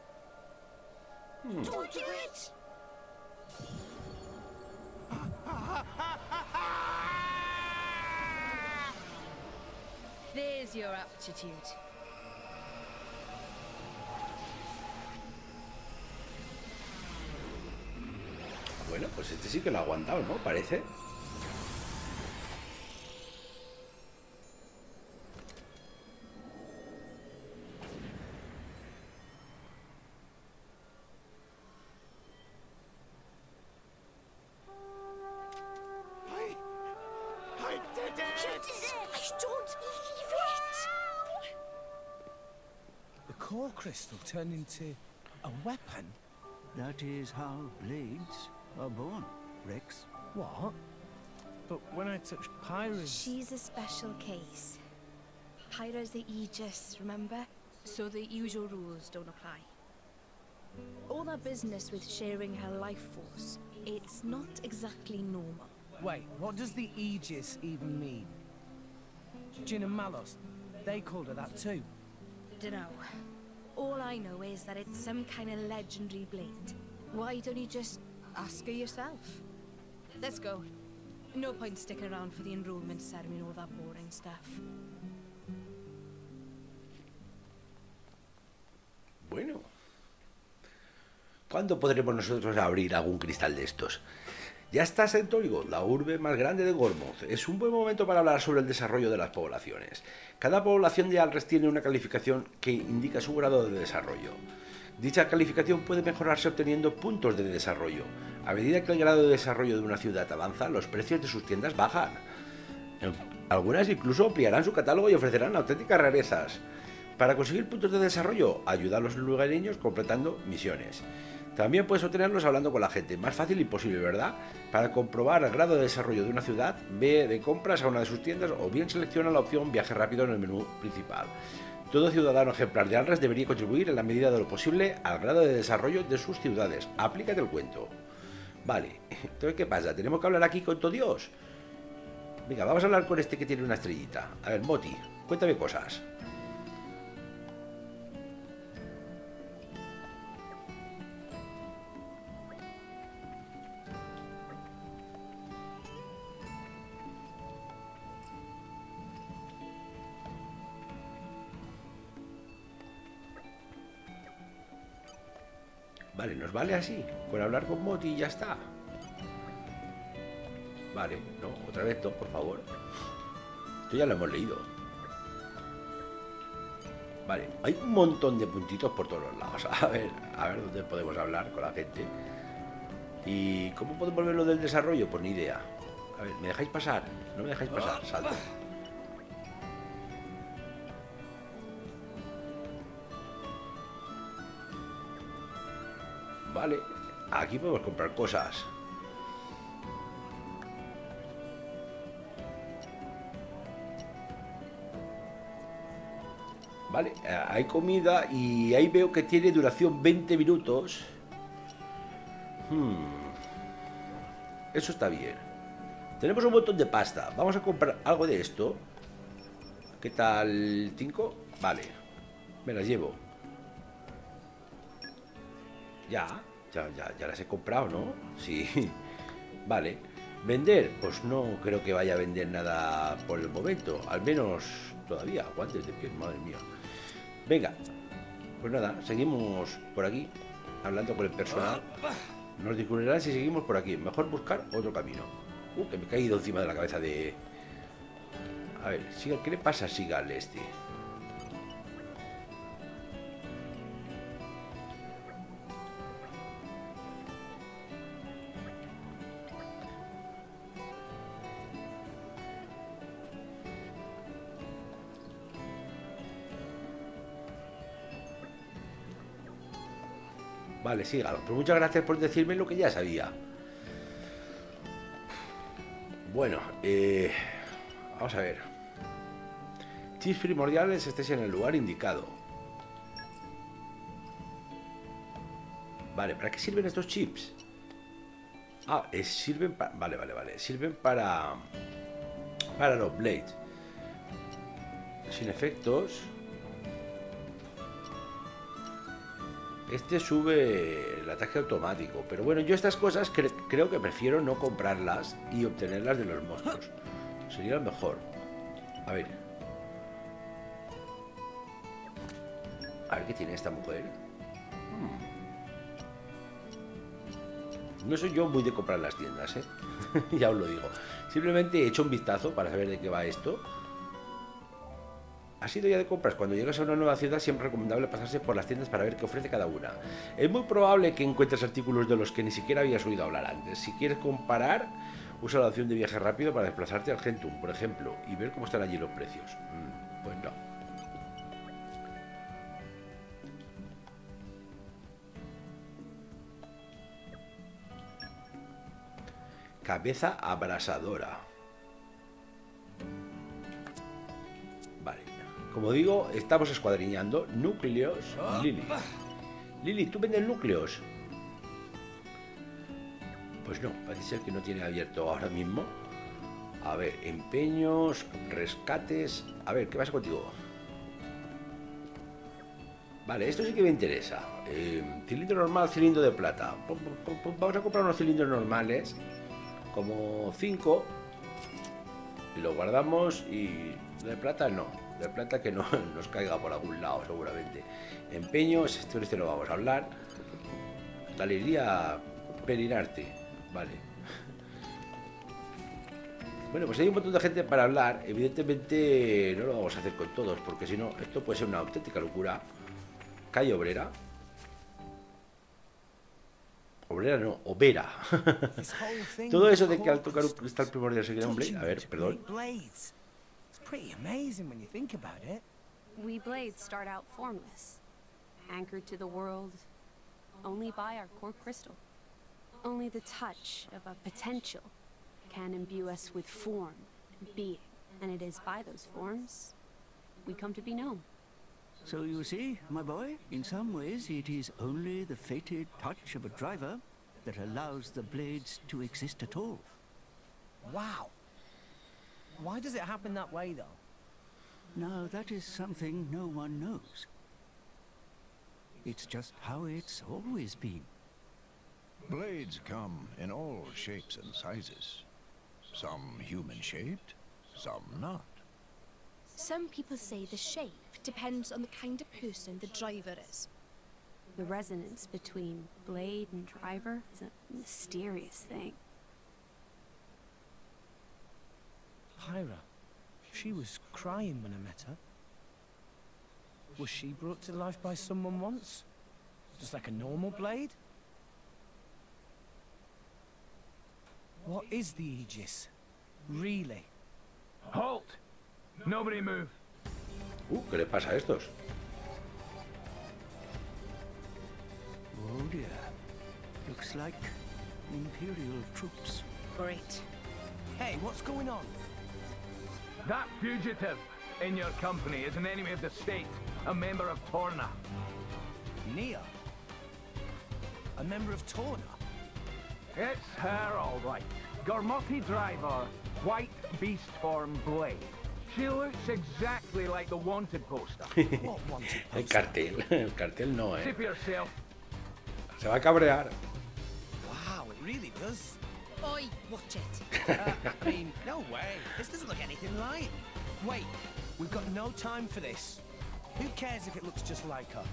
Don't do it. There's your aptitude. Bueno, pues este sí que lo ha aguantado, ¿no? Parece. I, I did You did it! it. I don't believe it. The core crystal turned into a weapon? That is how blades are born, Rex. What? But when I touched Pyra's... She's a special case. Pyra's the Aegis, remember? So the usual rules don't apply. All that business with sharing her life force, it's not exactly normal. Wait, what does the Aegis even mean? Jin and Malos, they called her that too. Dunno. All I know is that it's some kind of legendary blade. Why don't you just ask her yourself? Let's go. No point sticking around for the enrollment ceremony and all that boring stuff. Bueno. ¿Cuándo podremos nosotros abrir algún cristal de estos? Ya está Centaurigoth, la urbe más grande de Gormoth. Es un buen momento para hablar sobre el desarrollo de las poblaciones. Cada población de Alres tiene una calificación que indica su grado de desarrollo. Dicha calificación puede mejorarse obteniendo puntos de desarrollo. A medida que el grado de desarrollo de una ciudad avanza, los precios de sus tiendas bajan. Algunas incluso ampliarán su catálogo y ofrecerán auténticas rarezas. Para conseguir puntos de desarrollo, ayuda a los lugareños completando misiones. También puedes obtenerlos hablando con la gente. Más fácil imposible, ¿verdad? Para comprobar el grado de desarrollo de una ciudad, ve de compras a una de sus tiendas o bien selecciona la opción viaje rápido en el menú principal. Todo ciudadano ejemplar de Alras debería contribuir en la medida de lo posible al grado de desarrollo de sus ciudades. Aplícate el cuento. Vale, entonces ¿qué pasa? ¿Tenemos que hablar aquí con todo Dios? Venga, vamos a hablar con este que tiene una estrellita. A ver, Moti, cuéntame cosas. Vale, nos vale así, con hablar con Moti y ya está. Vale, no, otra vez no, por favor. Esto ya lo hemos leído. Vale, hay un montón de puntitos por todos los lados. A ver, a ver dónde podemos hablar con la gente. ¿Y cómo podemos ver lo del desarrollo? Pues ni idea. A ver, ¿me dejáis pasar? No me dejáis pasar, salto. Vale, aquí podemos comprar cosas. Vale, hay comida y ahí veo que tiene duración veinte minutos. Hmm. Eso está bien. Tenemos un montón de pasta. Vamos a comprar algo de esto. ¿Qué tal, cinco? Vale, me las llevo. Ya, ya, ya, ya las he comprado, ¿no? Sí. Vale. ¿Vender? Pues no creo que vaya a vender nada por el momento. Al menos todavía. Guantes de piel, madre mía. Venga. Pues nada, seguimos por aquí, hablando con el personal. Nos discurrirán si seguimos por aquí. Mejor buscar otro camino. Uh, que me he caído encima de la cabeza de... A ver, Sigal, ¿qué le pasa a Sigal este? Vale, Sigal, pues muchas gracias por decirme lo que ya sabía. Bueno, eh, vamos a ver. Chips primordiales, estés en el lugar indicado. Vale, ¿para qué sirven estos chips? Ah, es, sirven para... Vale, vale, vale. Sirven para... Para los blades. Sin efectos. Este sube el ataque automático. Pero bueno, yo estas cosas cre creo que prefiero no comprarlas y obtenerlas de los monstruos. Sería lo mejor. A ver. A ver qué tiene esta mujer. Hmm. No soy yo muy de comprar las tiendas, ¿eh? Ya os lo digo. Simplemente he hecho un vistazo para saber de qué va esto. ¿Has ido ya de compras? Cuando llegas a una nueva ciudad siempre es recomendable pasarse por las tiendas para ver qué ofrece cada una. Es muy probable que encuentres artículos de los que ni siquiera habías oído hablar antes. Si quieres comparar, usa la opción de viaje rápido para desplazarte al Gentum, por ejemplo, y ver cómo están allí los precios. Mm, pues no. Cabeza abrasadora. Como digo, estamos escuadriñando núcleos. Lily. Lily, ¿tú vendes núcleos? Pues no, parece ser que no tiene abierto ahora mismo. A ver, empeños, rescates. A ver, ¿qué pasa contigo? Vale, esto sí que me interesa. Eh, cilindro normal, cilindro de plata. Vamos a comprar unos cilindros normales, como cinco. Y lo guardamos y de plata no. De plata que no nos caiga por algún lado seguramente. Empeños, esto este lo vamos a hablar. Galería Perinarte. Vale. Bueno, pues hay un montón de gente para hablar. Evidentemente no lo vamos a hacer con todos, porque si no, esto puede ser una auténtica locura. Calle Obrera. Obrera no, Obera. Todo eso de que al tocar un cristal primordial se crea un blade. A ver, perdón. Pretty amazing when you think about it. We blades start out formless, anchored to the world, only by our core crystal. Only the touch of a potential can imbue us with form and being, and it is by those forms we come to be known. So you see, my boy, in some ways it is only the fated touch of a driver that allows the blades to exist at all. Wow. Why does it happen that way, though? Now, that is something no one knows. It's just how it's always been. Blades come in all shapes and sizes. Some human-shaped, some not. Some people say the shape depends on the kind of person the driver is. The resonance between blade and driver is a mysterious thing. Pyra, she was crying when I met her. Was she brought to life by someone once? Just like a normal blade? What is the Aegis? Really? Halt! Nobody move. Uh, ¿qué le pasa a estos? Oh dear. Looks like Imperial troops. Great. Hey, what's going on? That fugitive in your company is an enemy of the state, a member of Torna. Nia? A member of Torna? It's her, all right. Gormoti driver, white beast form blade. She looks exactly like the wanted poster. What wanted El poster? cartel, el cartel no, eh. See for yourself. Se va a cabrear. Wow, it really does. Oi, watch it. Uh, I mean, no way. This doesn't look anything like. Wait, we've got no time for this. Who cares if it looks just like her?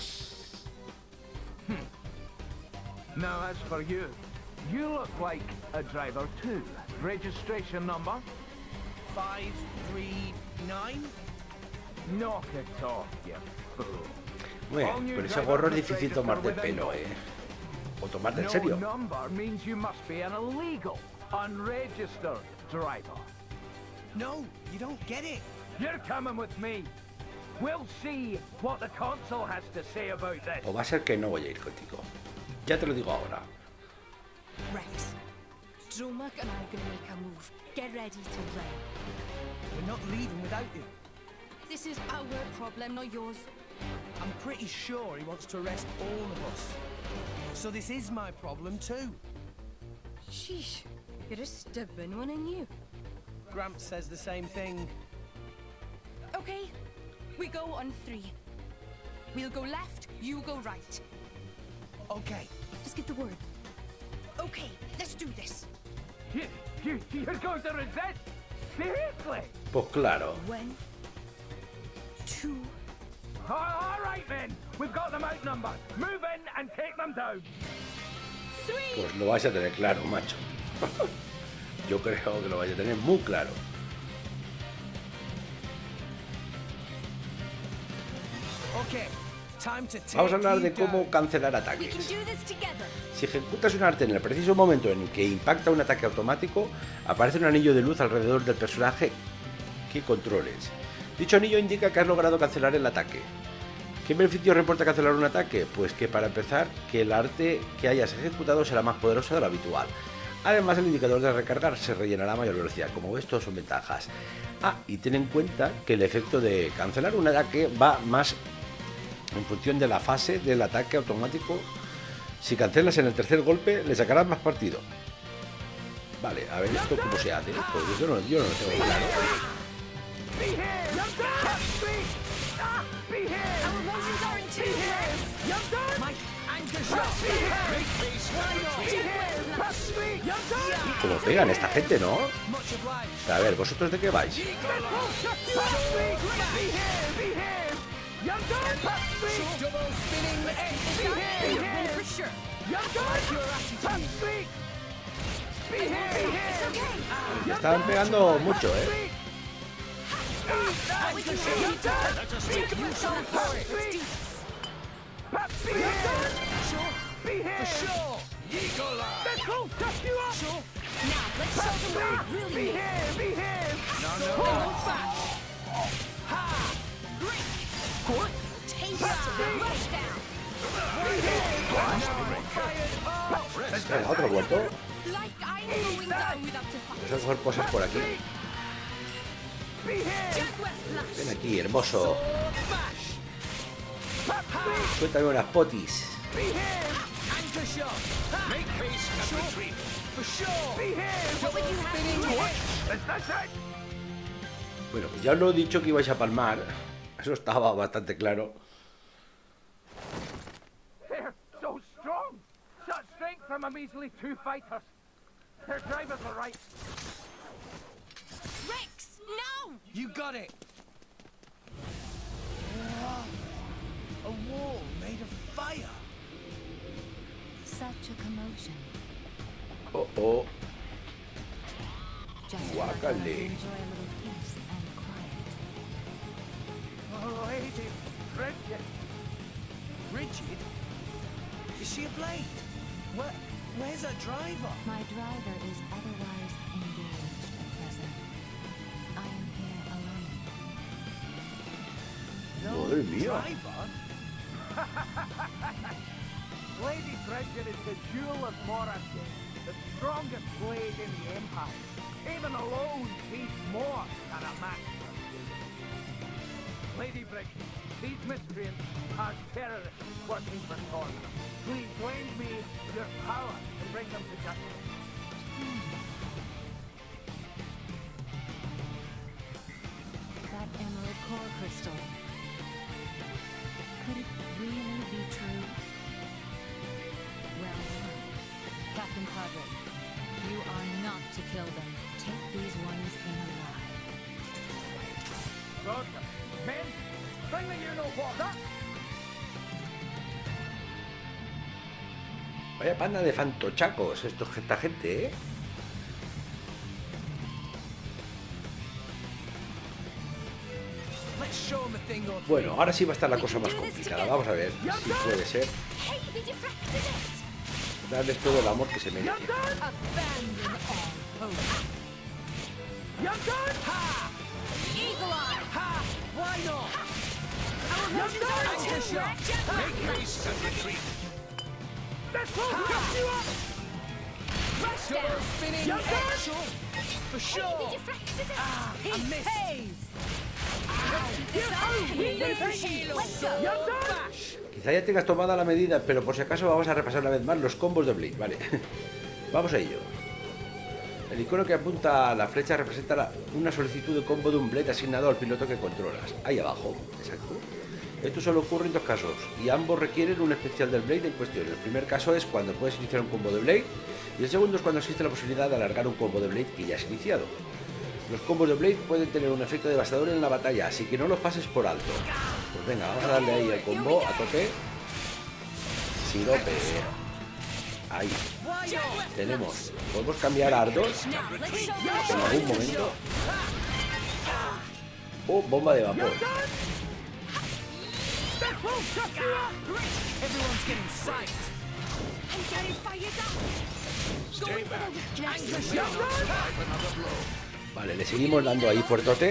Hmm. Now, as for you, you look like a driver too. Registration number? Five, three, nine? Knock it off, you fool. Bueno, con ese gorro es difícil tomarte el pelo, eh. O tomarte en serio. No number means you must be an illegal, unregistered driver. No, you don't get it. You're coming with me. We'll see what the council has to say about this. O va a ser que no voy a ir contigo. Ya te lo digo ahora. Rex, Dromark and I are gonna make a move. Get ready to run. We're not leaving without you. This is our problem, not yours. I'm pretty sure he wants to arrest all of us. So this is my problem too. Sheesh, you're a stubborn one, ain't you? Gramps says the same thing. Okay, we go on three. We'll go left, you go right. Okay. Just get the word. Okay, let's do this. You, you, you're going to resist? Seriously? Pues claro. One, two. All, all right then. We've got them outnumbered. Move in and take them down. Three. Pues lo vais a tener claro, macho. Yo creo que lo vais a tener muy claro. Okay. Time to take Vamos a hablar de you cómo down. cancelar We ataques. can do this together. Si ejecutas un arte en el preciso momento en que impacta un ataque automático, aparece un anillo de luz alrededor del personaje que controles. Dicho anillo indica que has logrado cancelar el ataque. ¿Qué beneficio reporta cancelar un ataque? Pues que para empezar, que el arte que hayas ejecutado será más poderoso de lo habitual. Además, el indicador de recargar se rellenará a mayor velocidad. Como ves, todos son ventajas. Ah, y ten en cuenta que el efecto de cancelar un ataque va más en función de la fase del ataque automático. Si cancelas en el tercer golpe, le sacarás más partido. Vale, a ver esto cómo se hace. Pues yo no, yo no lo tengo claro. Como pegan esta gente, ¿no? A ver, ¿vosotros de qué vais? Me estaban pegando mucho, ¿eh? Venga, otro muerto. Like I'm going down without a fight. Vamos a coger cosas por aquí. Ven aquí, hermoso. Cuéntame unas potis. Bueno, pues ya os lo he dicho que ibais a palmar. Eso estaba bastante claro. They're so strong. Such strength from a measly two fighters. Their drivers are right. Rex, no! You got it. A wall made of fire. Such a commotion. Oh, oh. Just Guácale. enjoy a little peace and quiet. Oh, Lady Bridget. Bridget? Is she a blade? Where, where's her driver? My driver is otherwise engaged at present. I am here alone. Madre mía. Driver? Lady Bridget is the jewel of Morrissey, the strongest blade in the Empire. Even alone, he's more than a master. Lady Bridget, these miscreants are terrorists working for Thorn. Please lend me your power to bring them to justice. That emerald core crystal. Could it really be true? Well, Captain Padre, you are not to kill them. Take these ones in alive. Roger, men, bring the you-know-what. Vaya panda de fantochacos estos, esta gente, ¿eh? Bueno, ahora sí va a estar la cosa más complicada. Vamos a ver si puede ser. Darles todo el amor que se merece. Quizá ya tengas tomada la medida, pero por si acaso vamos a repasar una vez más los combos de Blade, ¿vale? Vamos a ello. El icono que apunta a la flecha representa la, una solicitud de combo de un Blade asignado al piloto que controlas. Ahí abajo, exacto. Esto solo ocurre en dos casos, y ambos requieren un especial del Blade en cuestión. El primer caso es cuando puedes iniciar un combo de Blade, y el segundo es cuando existe la posibilidad de alargar un combo de Blade que ya has iniciado. Los combos de Blade pueden tener un efecto devastador en la batalla, así que no los pases por alto. Pues venga, vamos a darle ahí el combo a tope. Sirope. Ahí. Tenemos. Podemos cambiar a Ardos en algún momento. O bomba de vapor. Vale, le seguimos dando ahí fuertote.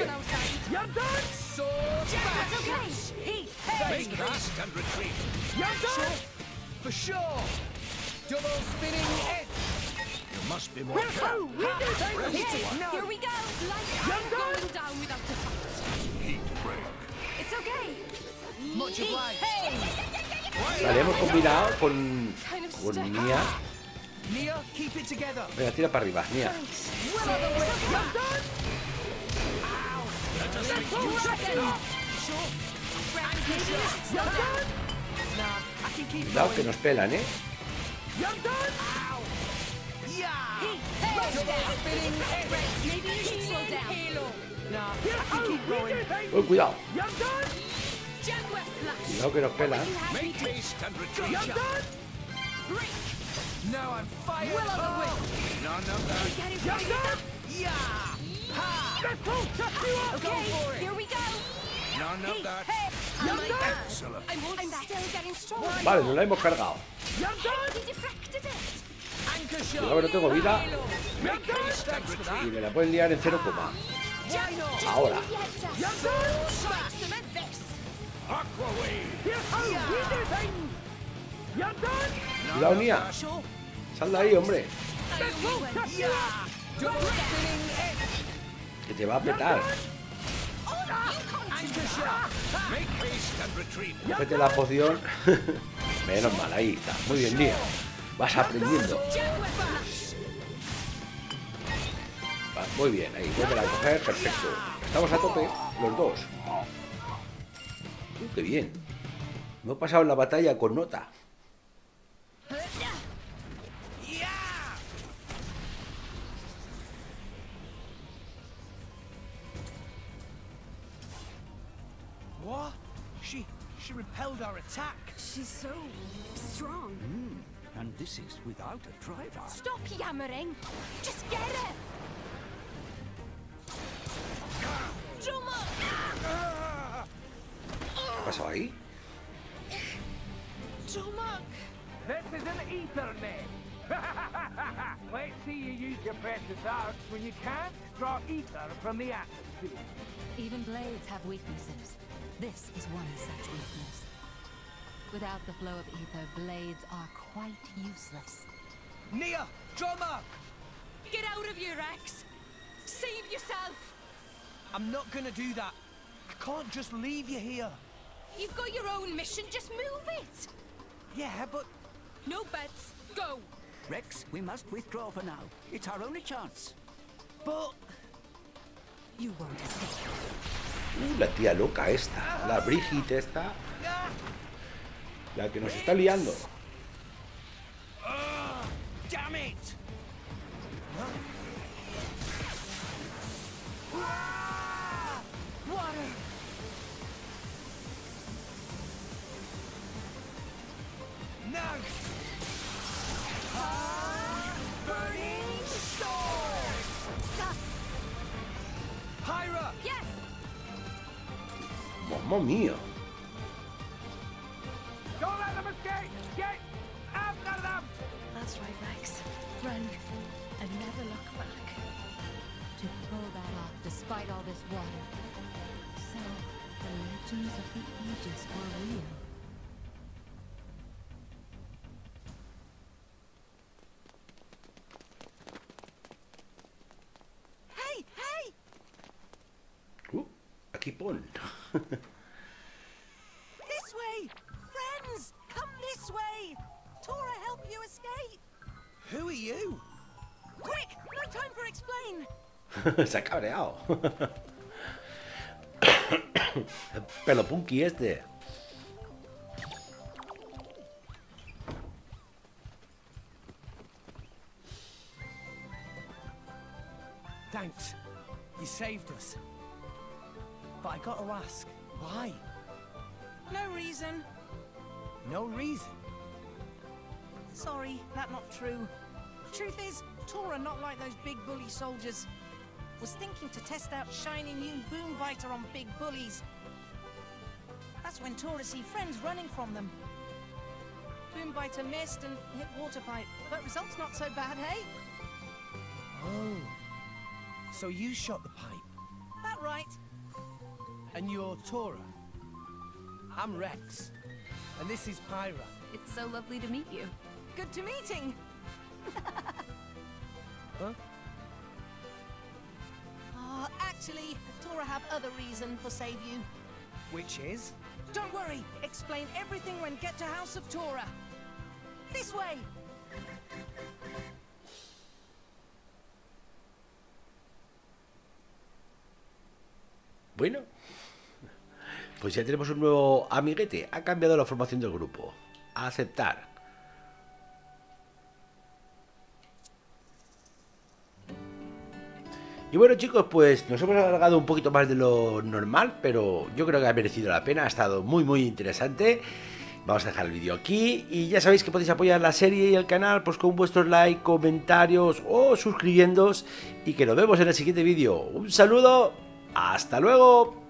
Vale, hemos combinado con, con Nia. Venga, tira para arriba, Nia. Cuidado que nos pelan, ¿eh? Oh, cuidado. Cuidado que nos pelan. Vale, nos la hemos cargado. Cuidado que no tengo vida. Y me la pueden liar en cero coma. Ahora. Cuidado, Nia. Sal de ahí, hombre. Que te va a petar. Cógete la poción. Menos mal, ahí está. Muy bien, Nia. Vas aprendiendo. Va, muy bien, ahí. Vuelve a coger. Perfecto. Estamos a tope, los dos. Uh, qué bien. Me he pasado la batalla con nota. What? She she repelled our attack. She's so strong. Mm, and this is without a driver. Stop yammering. Just get it. ¿Qué pasó ahí? This is an ether net. Let's see you use your precious arts when you can't draw ether from the atmosphere. Even blades have weaknesses. This is one such weakness. Without the flow of ether, blades are quite useless. Nia, drummer! Get out of here, Rex! Save yourself! I'm not gonna do that. I can't just leave you here. You've got your own mission, just move it! Yeah, but... No bets, go! Rex, we must withdraw for now. It's our only chance. But... You won't escape. Uh, la tía loca esta. La Brigitte esta. La que nos está liando. Uh, damn it! Huh? Ah! Water! No! Ah! Burning sword! Pyra! Yes! Mamma mía. Don't let them escape! Get after them! That's right, Rex. Run and never look back. To pull that off despite all this water. So, the legends of the Aegis were real. Hey, hey! Uh, aquí pon. This way! Friends, come this way! Tora help you escape! Who are you? Quick! No time for explain! Se ha cabreado. Pelo punky este. Thanks. You saved us. But I gotta ask, why? No reason. No reason. Sorry, that not true. Truth is, Tora not like those big bully soldiers. Was thinking to test out shiny new Boombiter on big bullies. That's when Tora see friends running from them. Boombiter missed and hit Waterpipe, but results not so bad, hey? Oh. So you shot the pipe. That right. And you're Tora. I'm Rex. And this is Pyra. It's so lovely to meet you. Good to meeting. Huh? Uh, actually, Tora have other reason for save you. Which is? Don't worry. Explain everything when get to House of Tora. This way. Bueno, pues ya tenemos un nuevo amiguete. Ha cambiado la formación del grupo. A aceptar. Y bueno, chicos, pues nos hemos alargado un poquito más de lo normal, pero yo creo que ha merecido la pena. Ha estado muy muy interesante. Vamos a dejar el vídeo aquí y ya sabéis que podéis apoyar la serie y el canal pues con vuestros likes, comentarios o suscribiéndoos, y que nos vemos en el siguiente vídeo. Un saludo, hasta luego.